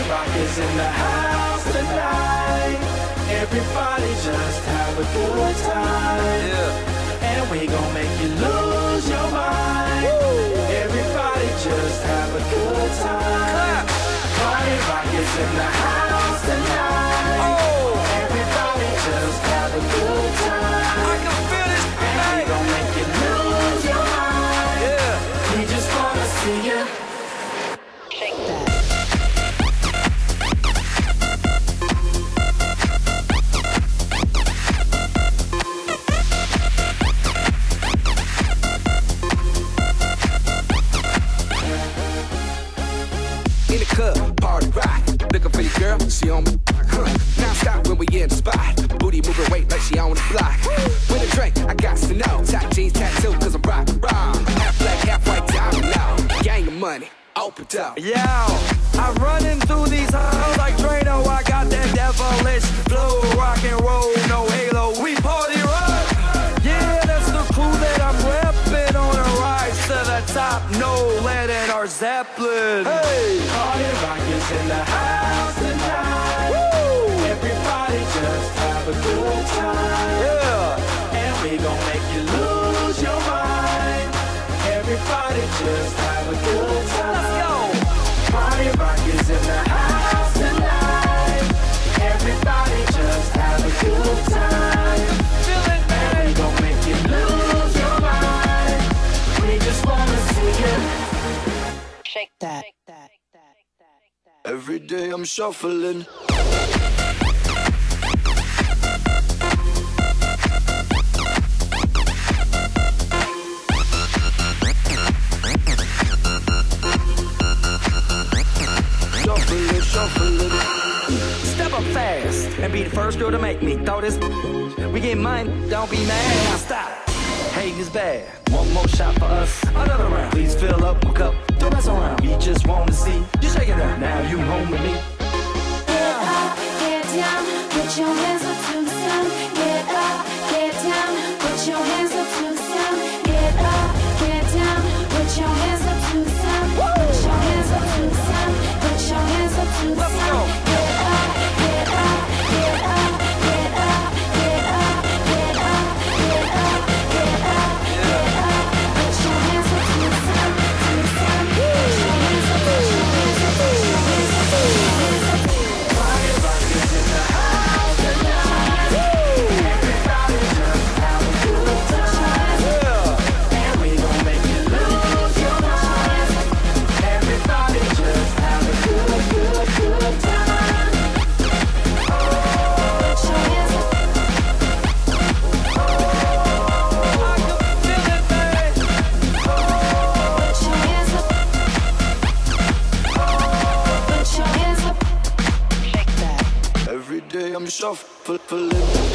Rock is in the house tonight. Everybody just have a good time. Yeah. And we gon' make you lose your mind. Woo. Everybody just have a good time. Party Rock is in the house tonight. Oh. Everybody just have a good time. I can feel this tonight. And we gon' make you lose your mind. Yeah. We just wanna see you shake that. In the club, party rock. Looking for your girl, she on me. Now stop when we in the spot. Booty moving weight like she on the block. With a drink, I got to know. Top jeans tattoo, cause I'm rock raw. Half black, half white, diamond now. Gang of money, open up. Yo, I'm running through these halls like Drano. I got that devilish flow, rock and roll, no halo. We party rock. Yeah, that's the crew that I'm repping on a rise to the top. No lead in our Zeppelin. Hey, Party Rock is in the house tonight. Woo! Everybody just have a good time. yeah. And we gon' make you lose your mind. Everybody just have a good time. Let's go. Party Rock is in the house tonight. Everybody just have a good time. Feel it, And we man. gon' make you lose your mind. We just wanna see you shake that. Every day I'm shuffling. Shuffling. Step up fast and be the first girl to make me throw this. We get mine, don't be mad. Now stop. Hating is bad. One more shot for us. Another round. Please fill up my cup. Don't mess around. We just want to see you shake it up. Now you home with me. Get up, get down, put your hands up to the sound. Get up, get down, put your hands up to the sound. Get up, get down, put your hands up to the sound. Put your hands up to the sound. Put your hands up to the Let's go. sound. Get up, get up, get up, get up, get up, get up, get up, get up, get up. Put your hands up to the sound, to the sound. Put your hands up, put your hands up, put your hands up, put your hands up. Party Rock is in the house tonight. Everybody just have a good time. Yeah. And we gon' make you lose your mind. Everybody just have a good time. Put your hands up. I can feel it, man. Put your hands up. Put your hands up. Every day I'm shuffling.